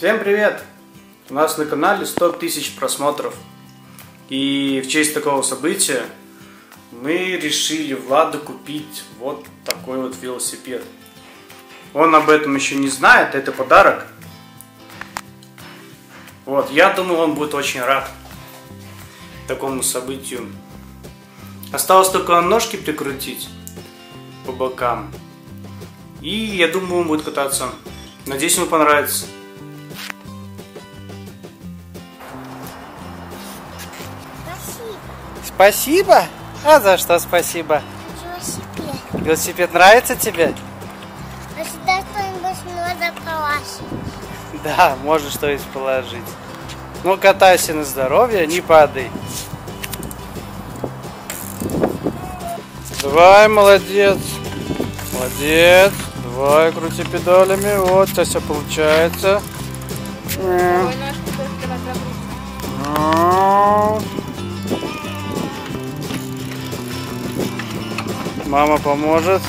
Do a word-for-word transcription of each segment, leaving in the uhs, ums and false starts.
Всем привет! У нас на канале сто тысяч просмотров. И в честь такого события мы решили Владу купить вот такой вот велосипед. Он об этом еще не знает, это подарок. Вот, я думаю, он будет очень рад такому событию. Осталось только ножки прикрутить по бокам. И я думаю, он будет кататься. Надеюсь, ему понравится. Спасибо? А за что спасибо? Велосипед. Велосипед нравится тебе? А сюда что-нибудь надо положить. Да, можешь что-нибудь положить. Ну, катайся на здоровье, не падай. Давай, молодец. Молодец. Давай, крути педалями. Вот, сейчас все получается. Мама поможет.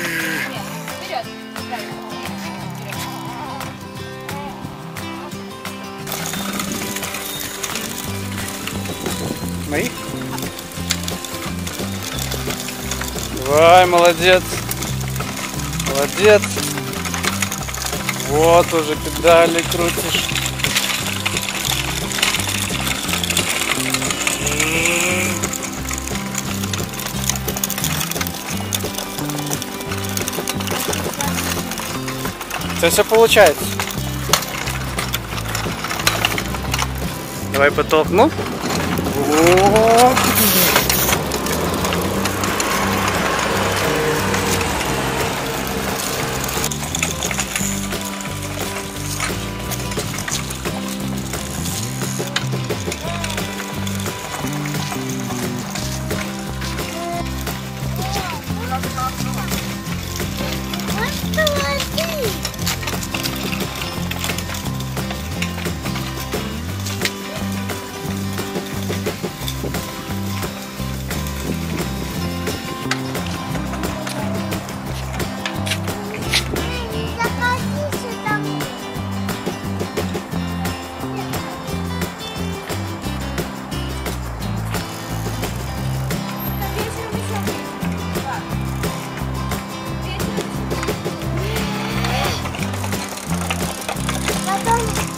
Мои? Давай, молодец. Молодец. Вот уже педали крутишь. Все, все получается. Давай потолкну. О! Потом